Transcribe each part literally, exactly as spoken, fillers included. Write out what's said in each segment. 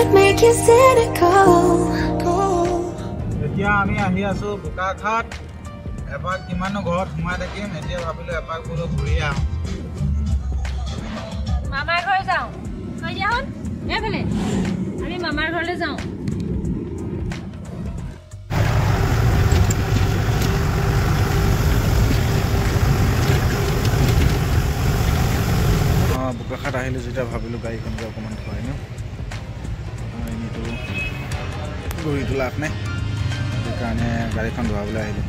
would make you cynical. এতিয়া আমি আহি আছো বোকাখাট এপাক কিমানো ঘৰত ঘুমাই থাকিম এতিয়া ভাবিলো এপাক বলো ঘুৰি আহো মামাৰ ঘৰ যাও কই যাহন এফালে আমি মামাৰ ঘৰলৈ যাও আ বোকাখাট আহিলে যেটা ভাবিলো গাড়ীখন যাও অকমান থৈ ন আইনিটো গৈ লাভ নাই কাৰণে গাড়ীখন ধুৱাবলৈ আহিলো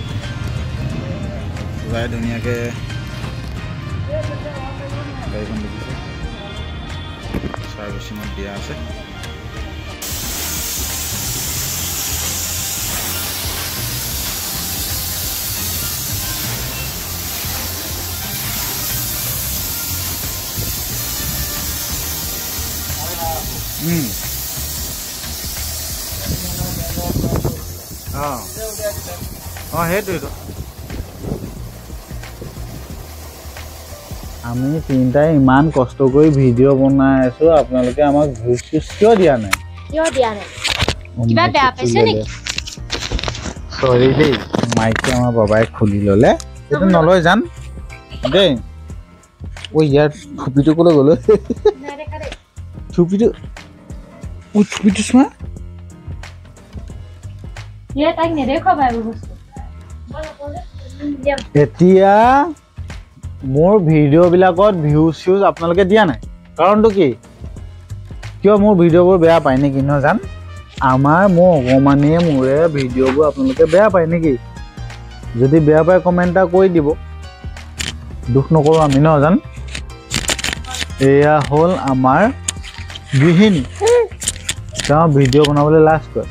পুৰা ধুনীয়াকে গাড়ীখন দেখিছে সাৰ্ভিচিঙত দিয়া আছে হুম Oh. Oh, হেইটো আমি তিনটাই ইমান কষ্ট কৰি ভিডিও বনাই আছো আপোনালোকে আমাক ভিউজ কিয় দিয়া নাই কিয় দিয়া নাই কিবা বেয়া পাইছে নেকি সৰি দেই মাইকটো আমাৰ বাবাই খুলি ললে এটো নলয় জান দেই ও ইয়াৰ থুপিটো কলৈ গলো নাই দেখা দে থুপিটো ও থুপিটো চোৱা ये टाइम ने देखो भाई बस्तु এতিয়া মোৰ ভিডিও বিলাকত ভিউজ ভিউজ আপোনালোকে দিয়া নাই কাৰণটো কি কিয় মোৰ ভিডিওবোৰ বেয়া পায় নেকি ন জান আমাৰ মোৰ অগমানে মোৰে ভিডিওবোৰ আপোনালোকে বেয়া পায় নেকি যদি বেয়া পায় কমেন্টটা কৈ দিব দুখ নকৰো আমি ন জান এয়া হল আমাৰ গৃহিণী তেওঁ ভিডিও বনাবলৈ লাজ কৰে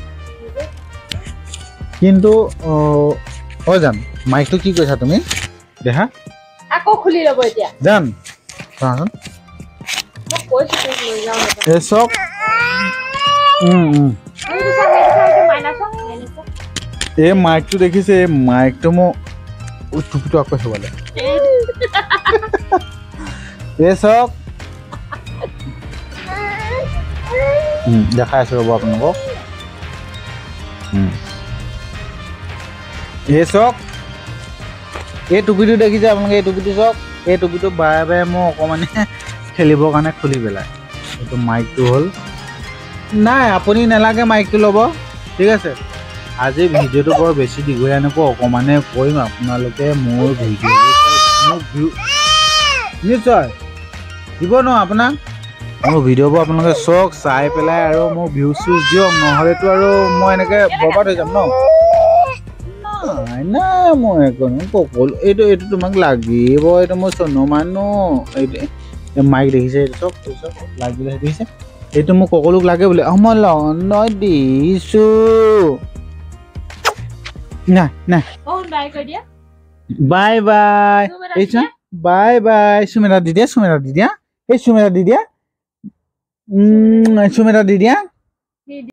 কিন্তু ও জান মাইকটো কি কৈছা তুমি দেখা আকো খুলি লব এতিয়া জান জান মই কৈছো তুমি লৈ যাও এ সব উম উম এই সাইড সাইড মাইনাস মাইনাস এ মাইকটো দেখিছে এই মাইকটো মো টুপিটো আকো হেবলে এ সব হুম দেখা আছে ৰব আপোনালোকক হুম এই চক এই টুপিটো দেখিছে আপোনালোকে এই টুপিটো চক এই টুপিটো বাৰে বাৰে মই অকমানে খেলিবৰ কাৰণে খুলি পেলাই এইটো মাইকটো হ'ল নাই আপুনি নালাগে মাইকটো ল'ব ঠিক আছে আজি ভিডিওটো বৰ বেছি দীঘলীয়া নকৰো অকমানে কৰিম আপোনালোকে মোৰ ভিডিও মোৰ ভিউ নিশ্চয় দিব ন আপোনাক মোৰ ভিডিওবোৰ আপোনালোকে চক চাই পেলাই আৰু মোৰ ভিউ চিউজ দিয়ক নহ'লেতো আৰু মই এনেকৈ বৰবাদ হৈ যাম ন না মই কোনো ককল এইটো এইটো তোমাক লাগিব এইটো মই চনো মানো এই মাইক দেখিছে এইটো চব চব লাগিলে দেখিছে এইটো মোক ককলক লাগে বোলে মই লয় দিছো না না ও বাই কৈ দিয়া বাই বাই এইছা বাই বাই সুমেৰা দি দিয়া সুমেৰা দি দিয়া এই সুমেৰা দি দিয়া উম সুমেৰা দি দিয়া